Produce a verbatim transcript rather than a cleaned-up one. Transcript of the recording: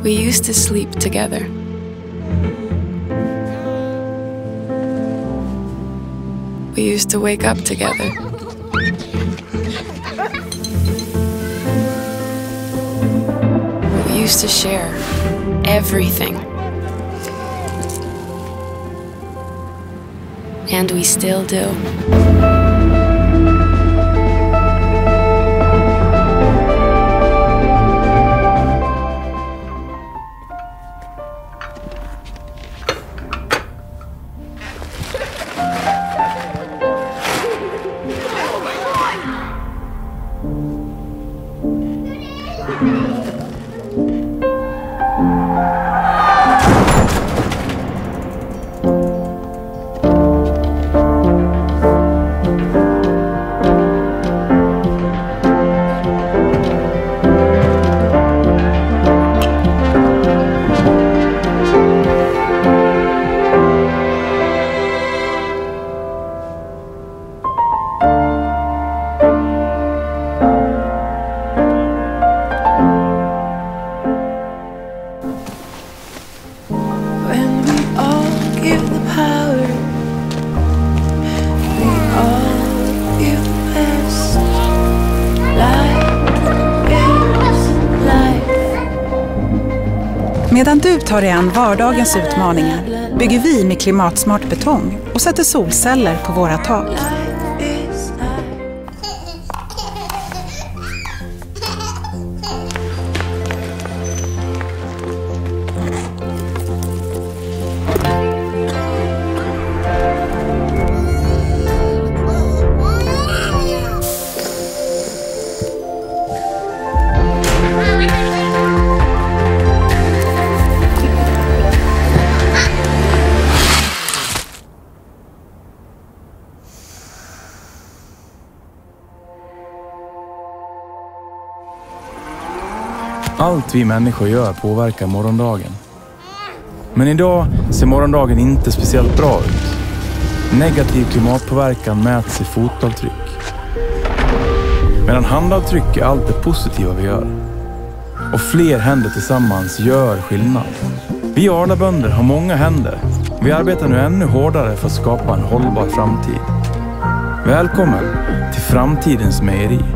We used to sleep together. We used to wake up together. We used to share everything. And we still do. Medan du tar dig an vardagens utmaningar bygger vi med klimatsmart betong och sätter solceller på våra tak. Allt vi människor gör påverkar morgondagen. Men idag ser morgondagen inte speciellt bra ut. Negativ klimatpåverkan mäts i fotavtryck. Medan handavtryck är allt det positiva vi gör. Och fler händer tillsammans gör skillnad. Vi Arlabönder har många händer. Vi arbetar nu ännu hårdare för att skapa en hållbar framtid. Välkommen till Framtidens Mejeri.